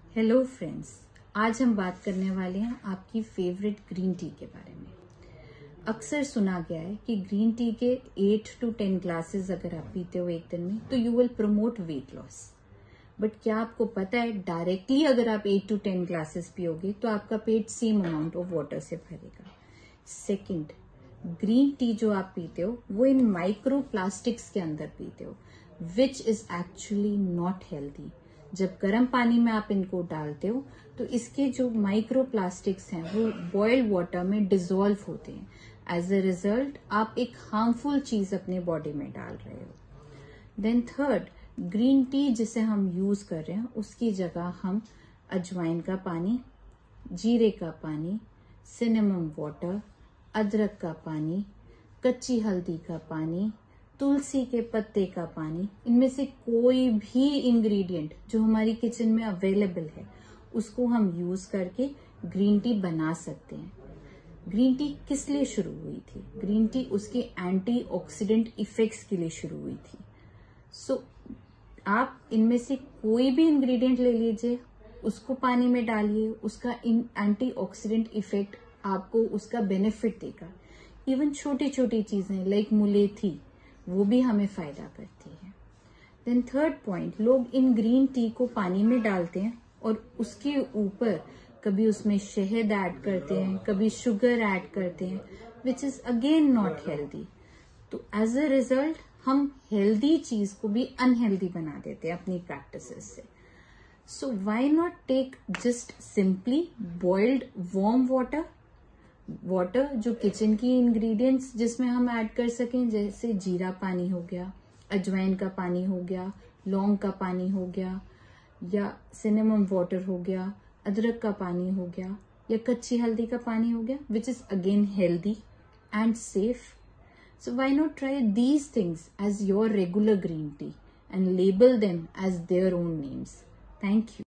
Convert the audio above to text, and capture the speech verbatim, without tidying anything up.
Hello friends, आज हम बात करने वाले हैं आपकी फेवरेट ग्रीन टी के बारे में। अक्सर सुना गया है कि ग्रीन टी के एट टू टेन ग्लासेस अगर आप पीते हो एक दिन में तो you will promote weight loss. But क्या आपको पता है डायरेक्टली अगर आप एट टू टेन ग्लासेस पियोगे तो आपका पेट सेम अमाउंट ऑफ वाटर से भरेगा। सेकंड, ग्रीन टी जो आप पीते हो वो इन माइक्रो प्लास्टिक्स के अंदर पीते हो which is actually not healthy. जब गर्म पानी में आप इनको डालते हो तो इसके जो माइक्रो प्लास्टिक्स हैं वो बॉइल्ड वाटर में डिसॉल्व होते हैं। एज अ रिजल्ट आप एक हार्मफुल चीज अपने बॉडी में डाल रहे हो। देन थर्ड, ग्रीन टी जिसे हम यूज कर रहे हैं उसकी जगह हम अजवाइन का पानी, जीरे का पानी, सिनेमम वाटर, अदरक का पानी, कच्ची हल्दी का पानी, तुलसी के पत्ते का पानी, इनमें से कोई भी इंग्रेडिएंट जो हमारी किचन में अवेलेबल है उसको हम यूज करके ग्रीन टी बना सकते हैं। ग्रीन टी किस लिए शुरू हुई थी? ग्रीन टी उसके एंटीऑक्सीडेंट इफेक्ट्स के लिए शुरू हुई थी। सो so, आप इनमें से कोई भी इंग्रेडिएंट ले लीजिए, उसको पानी में डालिए, उसका इन एंटीऑक्सीडेंट इफेक्ट आपको उसका बेनिफिट देगा। इवन छोटी छोटी चीजें लाइक मुलेठी वो भी हमें फायदा करती है। देन थर्ड पॉइंट, लोग इन ग्रीन टी को पानी में डालते हैं और उसके ऊपर कभी उसमें शहद ऐड करते हैं, कभी शुगर ऐड करते हैं which is again not healthy. तो एज अ रिजल्ट हम हेल्दी चीज को भी अनहेल्दी बना देते हैं अपनी प्रैक्टिसेस से। So why not take just simply boiled warm water water जो किचन की इंग्रेडिएंट्स जिसमें हम ऐड कर सकें, जैसे जीरा पानी हो गया, अजवाइन का पानी हो गया, लौंग का पानी हो गया, या सिनेमम वाटर हो गया, अदरक का पानी हो गया, या कच्ची हल्दी का पानी हो गया which is again healthy and safe. So why not try these things as your regular green tea and label them as their own names. Thank you.